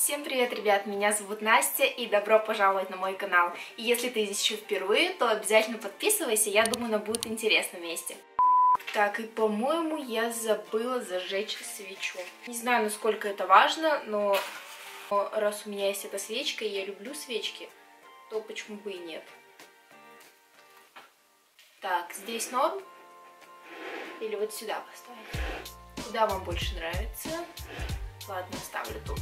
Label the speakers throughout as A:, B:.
A: Всем привет, ребят! Меня зовут Настя и добро пожаловать на мой канал. И если ты здесь еще впервые, то обязательно подписывайся, я думаю, нам будет интересно вместе. Так, и по-моему, я забыла зажечь свечу. Не знаю, насколько это важно, но раз у меня есть эта свечка, и я люблю свечки, то почему бы и нет. Так, здесь норм? Или вот сюда поставить? Куда вам больше нравится? Ладно, оставлю тут.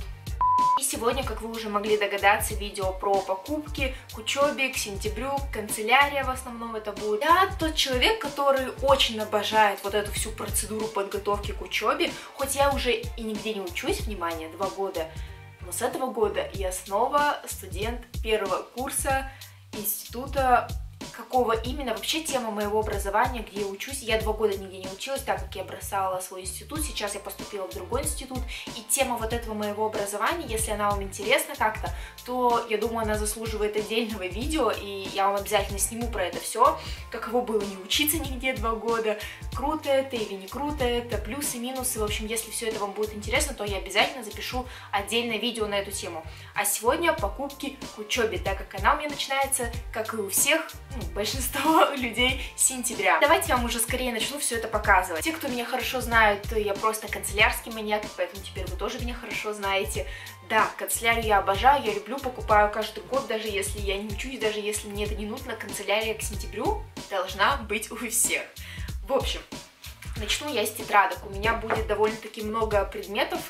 A: И сегодня, как вы уже могли догадаться, видео про покупки к учебе, к сентябрю, канцелярия в основном это будет. Я тот человек, который очень обожает вот эту всю процедуру подготовки к учебе, хоть я уже и нигде не учусь, внимание, 2 года, но с этого года я снова студент первого курса института. Какого именно вообще тема моего образования, где я учусь. Я 2 года нигде не училась, так как я бросала свой институт. Сейчас я поступила в другой институт. И тема вот этого моего образования, если она вам интересна как-то, то я думаю, она заслуживает отдельного видео. И я вам обязательно сниму про это все. Каково было не учиться нигде 2 года. Круто это или не круто это. Плюсы, минусы. В общем, если все это вам будет интересно, то я обязательно запишу отдельное видео на эту тему. А сегодня покупки к учебе, так как она у меня начинается, как и у всех, большинство людей, с сентября. Давайте я вам уже скорее начну все это показывать. Те, кто меня хорошо знают, я просто канцелярский маньяк, поэтому теперь вы тоже меня хорошо знаете. Да, канцелярию я обожаю, я люблю, покупаю каждый год, даже если я не учусь, даже если мне это не нужно, канцелярия к сентябрю должна быть у всех. В общем, начну я с тетрадок. У меня будет довольно-таки много предметов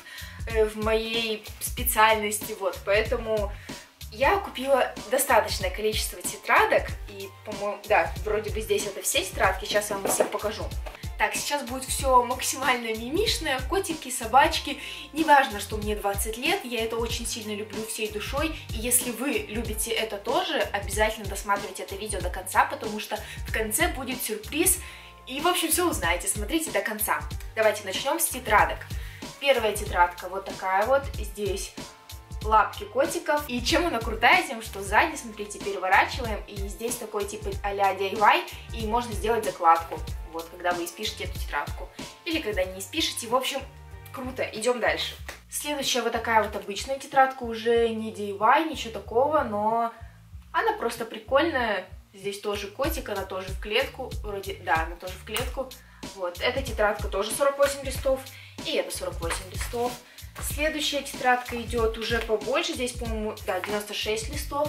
A: в моей специальности, вот, поэтому я купила достаточное количество тетрадок, и, по-моему, да, вроде бы здесь это все тетрадки, сейчас я вам всех покажу. Так, сейчас будет все максимально мимишное, котики, собачки, неважно, что мне 20 лет, я это очень сильно люблю всей душой, и если вы любите это тоже, обязательно досматривайте это видео до конца, потому что в конце будет сюрприз, и, в общем, все узнаете, смотрите до конца. Давайте начнем с тетрадок. Первая тетрадка вот такая вот, здесь лапки котиков. И чем она крутая? Тем, что сзади, смотрите, переворачиваем, и здесь такой типа а-ля DIY, и можно сделать закладку, вот, когда вы испишете эту тетрадку. Или когда не испишете, в общем, круто. Идем дальше. Следующая вот такая вот обычная тетрадка, уже не DIY, ничего такого, но она просто прикольная. Здесь тоже котик, она тоже в клетку, вроде, да, она тоже в клетку. Вот, эта тетрадка тоже 48 листов, и это 48 листов. Следующая тетрадка идет уже побольше, здесь, по-моему, да, 96 листов.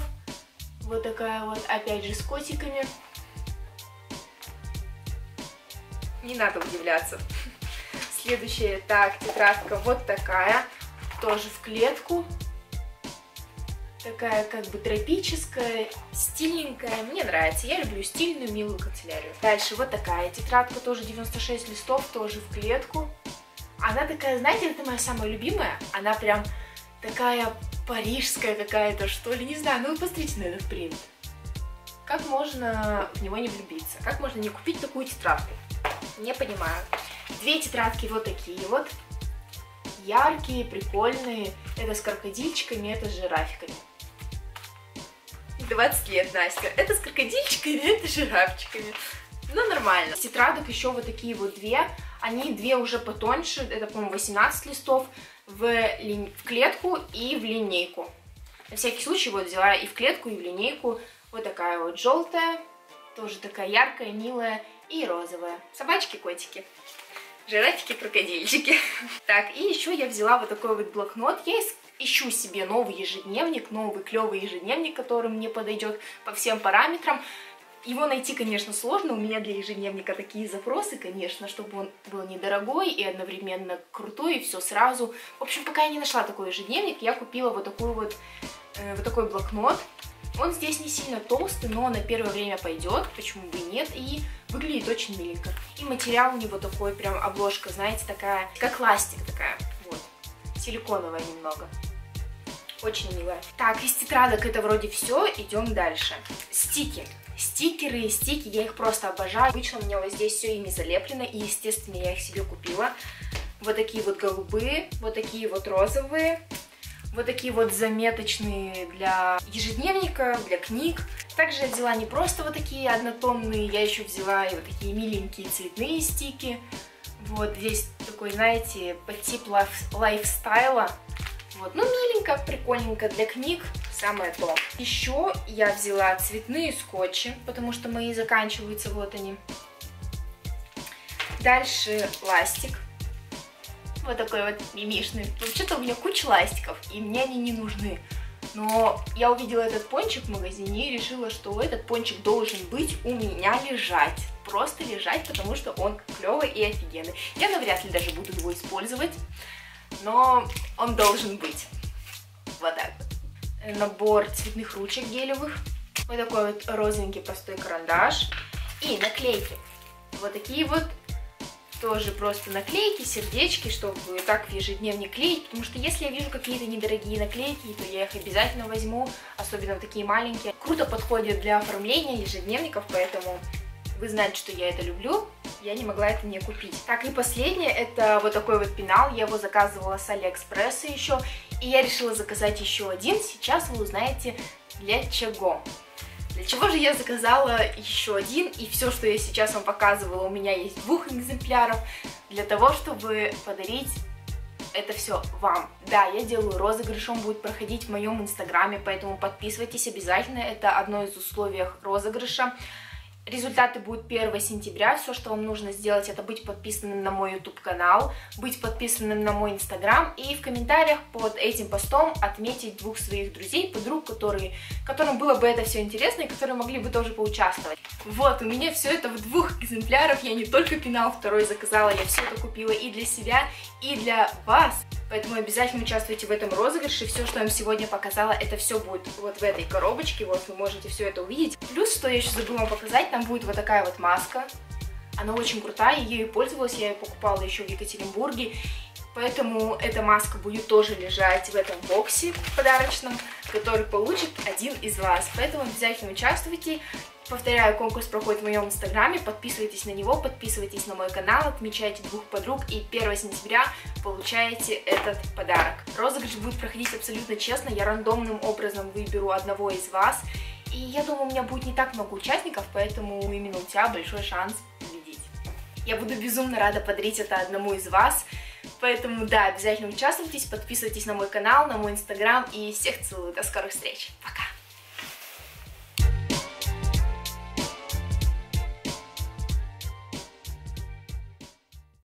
A: Вот такая вот, опять же, с котиками. Не надо удивляться. Следующая, так, тетрадка вот такая, тоже в клетку. Такая как бы тропическая, стильненькая, мне нравится, я люблю стильную, милую канцелярию. Дальше вот такая тетрадка, тоже 96 листов, тоже в клетку. Она такая, знаете, это моя самая любимая, она прям такая парижская какая-то, что ли, не знаю, ну вы посмотрите на этот принт. Как можно в него не влюбиться? Как можно не купить такую тетрадку? Не понимаю. 2 тетрадки вот такие вот, яркие, прикольные, это с крокодильчиками, это с жирафиками. 20 лет, Настя, это с крокодильчиками, это с жирафчиками. Ну, нормально. С тетрадок еще вот такие вот 2. Они 2 уже потоньше, это, по-моему, 18 листов в клетку и в линейку. На всякий случай вот взяла и в клетку, и в линейку. Вот такая вот желтая, тоже такая яркая, милая и розовая. Собачки, котики, жирафики, крокодильчики. Так, и еще я взяла вот такой вот блокнот. Я ищу себе новый ежедневник, новый клевый ежедневник, который мне подойдет по всем параметрам. Его найти, конечно, сложно, у меня для ежедневника такие запросы, конечно, чтобы он был недорогой и одновременно крутой, и все сразу. В общем, пока я не нашла такой ежедневник, я купила вот такой блокнот. Он здесь не сильно толстый, но на первое время пойдет, почему бы и нет, и выглядит очень миленько. И материал у него такой, прям обложка, знаете, такая, как ластик такая, вот, силиконовая немного. Очень милая. Так, из тетрадок это вроде все, идем дальше. Стики. Стикеры и стики, я их просто обожаю. Обычно у меня вот здесь все ими залеплено, и, естественно, я их себе купила. Вот такие вот голубые, вот такие вот розовые, вот такие вот заметочные для ежедневника, для книг. Также я взяла не просто вот такие однотонные, я еще взяла и вот такие миленькие цветные стики. Вот здесь такой, знаете, по типу лайфстайла. Вот, ну, прикольненько, прикольненько для книг, самое то. Еще я взяла цветные скотчи, потому что мои заканчиваются, вот они. Дальше ластик, вот такой вот мимишный. Вообще-то у меня куча ластиков, и мне они не нужны. Но я увидела этот пончик в магазине и решила, что этот пончик должен быть у меня лежать. Просто лежать, потому что он клевый и офигенный. Я навряд ли даже буду его использовать, но он должен быть. Вот так вот. Набор цветных ручек гелевых. Вот такой вот розовенький простой карандаш. И наклейки. Вот такие вот. Тоже просто наклейки, сердечки, чтобы так в ежедневник клеить, потому что если я вижу какие-то недорогие наклейки, то я их обязательно возьму, особенно такие маленькие. Круто подходят для оформления ежедневников, поэтому вы знаете, что я это люблю, я не могла это не купить. Так, и последнее, это вот такой вот пенал, я его заказывала с Алиэкспресса еще, и я решила заказать еще один, сейчас вы узнаете для чего. Для чего же я заказала еще один, и все, что я сейчас вам показывала, у меня есть 2 экземпляров, для того, чтобы подарить это все вам. Да, я делаю розыгрыш, он будет проходить в моем инстаграме, поэтому подписывайтесь обязательно, это одно из условий розыгрыша. Результаты будут 1 сентября, все, что вам нужно сделать, это быть подписанным на мой YouTube канал, быть подписанным на мой инстаграм и в комментариях под этим постом отметить 2 своих друзей, подруг, которым было бы это все интересно и которые могли бы тоже поучаствовать. Вот, у меня все это в 2 экземплярах, я не только пенал второй заказала, я все это купила и для себя, и для вас. Поэтому обязательно участвуйте в этом розыгрыше. Все, что я вам сегодня показала, это все будет вот в этой коробочке. Вот вы можете все это увидеть. Плюс, что я еще забыла вам показать, там будет вот такая вот маска. Она очень крутая, я ею пользовалась, я ее покупала еще в Екатеринбурге. Поэтому эта маска будет тоже лежать в этом боксе подарочном, который получит один из вас. Поэтому обязательно участвуйте. Повторяю, конкурс проходит в моем инстаграме, подписывайтесь на него, подписывайтесь на мой канал, отмечайте 2 подруг и 1 сентября получаете этот подарок. Розыгрыш будет проходить абсолютно честно, я рандомным образом выберу одного из вас, и я думаю, у меня будет не так много участников, поэтому именно у тебя большой шанс победить. Я буду безумно рада подарить это одному из вас, поэтому да, обязательно участвуйте, подписывайтесь на мой канал, на мой инстаграм, и всех целую, до скорых встреч, пока!